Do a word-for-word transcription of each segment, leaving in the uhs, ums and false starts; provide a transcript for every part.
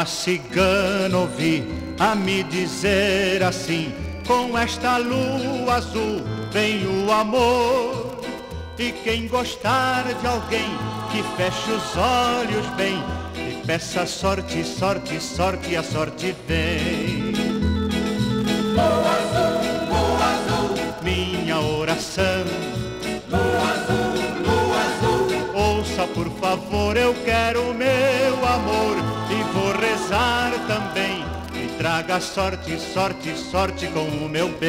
Uma cigana ouvi a me dizer assim: com esta lua azul vem o amor. E quem gostar de alguém que feche os olhos bem e peça sorte, sorte, sorte, e a sorte vem. Lua azul, lua azul, minha oração. Lua azul, lua azul, ouça por favor, eu quero meu amor e vou rezar também. Me traga sorte, sorte, sorte com o meu bem.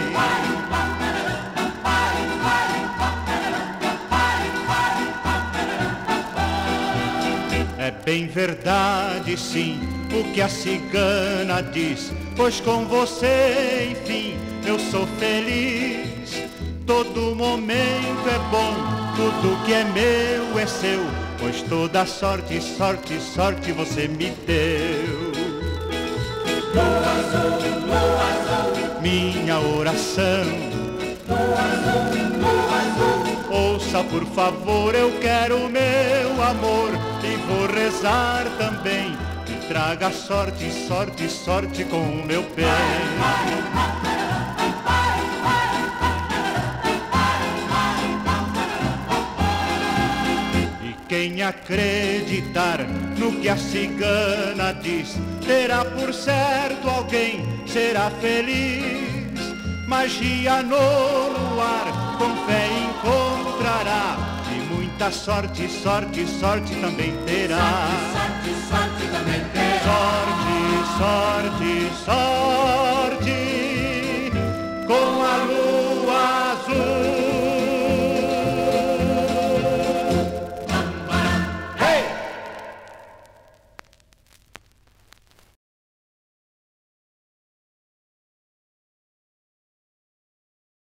É bem verdade, sim, o que a cigana diz, pois com você, enfim, eu sou feliz. Todo momento é bom, tudo que é meu é seu, pois toda sorte, sorte, sorte você me deu. lua azul, lua azul, minha oração. Lua azul, lua azul, ouça por favor, eu quero meu amor e vou rezar também. Me traga sorte, sorte, sorte com o meu bem. E quem acreditar no que a cigana diz, terá por certo alguém, será feliz. Magia no luar, com fé encontrará, e muita sorte, sorte, sorte também terá. sorte, sorte, sorte também terá. Sorte, sorte, sorte.